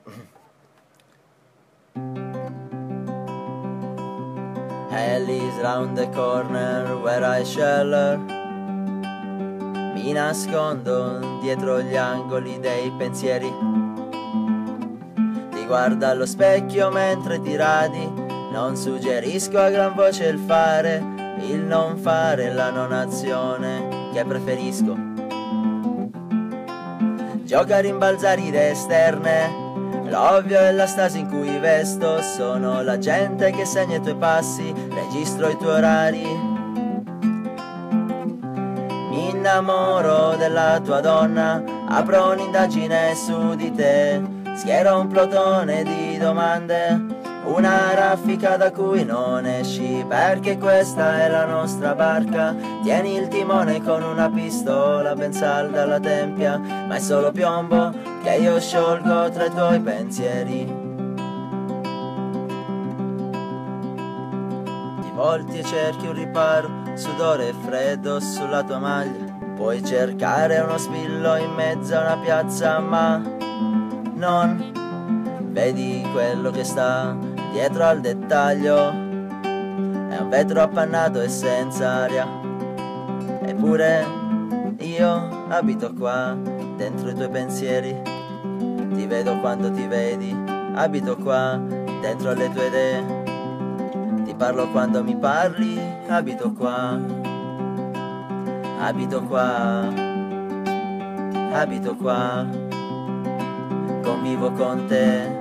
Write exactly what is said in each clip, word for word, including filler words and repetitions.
Hell is round the corner where I shelter. Mi nascondo dietro gli angoli dei pensieri. Ti guardo allo specchio mentre ti radi. Non suggerisco a gran voce il fare, il non fare, la non azione che preferisco. Gioca a rimbalzare idee esterne. L'ovvio è la stasi in cui vesto. Sono la gente che segna i tuoi passi, registro i tuoi orari. Mi innamoro della tua donna, apro un'indagine su di te. Schiero un plotone di domande, una raffica da cui non esci, perché questa è la nostra barca. Tieni il timone con una pistola ben salda alla tempia, ma è solo piombo che io sciolgo tra i tuoi pensieri. Ti volti e cerchi un riparo, sudore e freddo sulla tua maglia. Puoi cercare uno spillo in mezzo a una piazza, ma non vedi quello che sta dietro al dettaglio. È un vetro appannato e senza aria. Eppure io abito qua, dentro i tuoi pensieri. Ti vedo quando ti vedi, abito qua, dentro le tue idee. Ti parlo quando mi parli, abito qua. Abito qua, abito qua, convivo con te.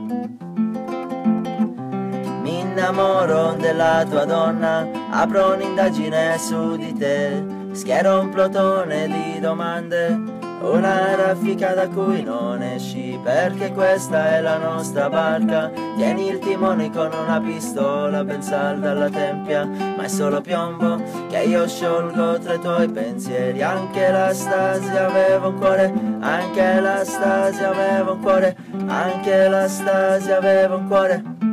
Mi innamoro della tua donna, apro un'indagine su di te. Schiero un plotone di domande, una raffica da cui non esci, perché questa è la nostra barca. Tieni il timone con una pistola ben salda alla tempia, ma è solo piombo che io sciolgo tra i tuoi pensieri. Anche la stasi aveva un cuore, anche la stasi aveva un cuore, anche la stasi aveva un cuore.